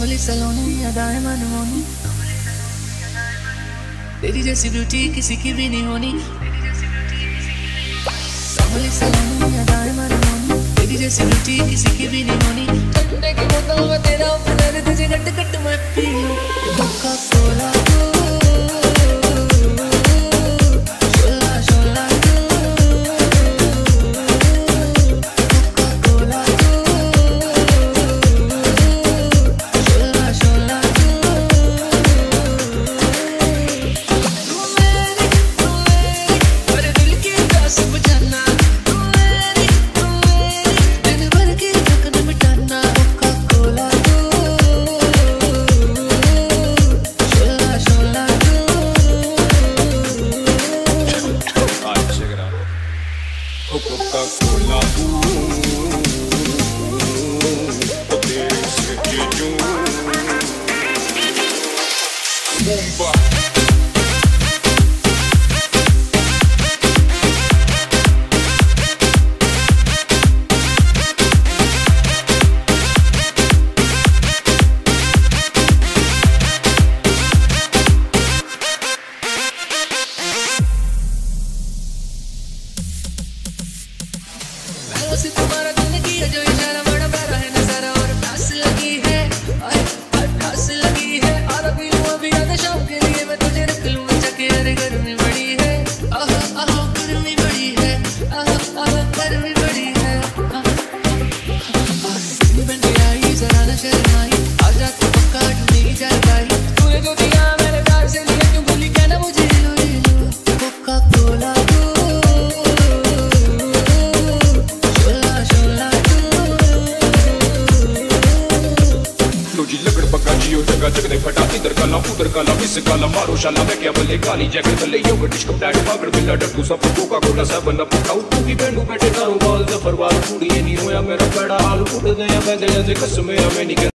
कमली सलोनी अदाएं मनमोनी, तेरी जैसी ब्यूटी किसी की भी नहीं होनी। कमली सलोनी अदाएं मनमोनी, तेरी जैसी ब्यूटी किसी की भी नहीं होनी। कटने की बोतल में तेरा प्यार, तुझे गट गट मैं पी लूं। Coca-Cola Coca-Cola, desde que yo bomba. वैसे तुम्हारा दिल किया जो इशारा बड़ा प्यारा है नजारा, और प्यास लगी है, प्यास लगी है। और अभी अभी याद शाम के लिए मैं तुझे रख लूं बचा के। अरे गर्मी बड़ी है, आहा आहा गर्मी बड़ी है, आहा आहा गर्मी बड़ी है। बन के आई जरा न शर्माई, आजा तो पक्का ढूंढी जाए भाई। तूने जो दिया मेरे प्यार से लिया, क्यों भूली क्या ना मुझे लो लो। कोका कोला जगने फटाती दर काला उधर काला मिस काला मारो शाला मैं क्या बल्ले काली जैकेट थले योगर्ट डिश कप डैड पागड़ बिल्ला डक्कू सब कोका कोला सब बंदा पुकाऊ तू की बैंडू बैठे करो बाल द परवार कुड़ी नहीं होया मेरा बड़ा हाल उड़ गया मैं दे कसम है मैं नहीं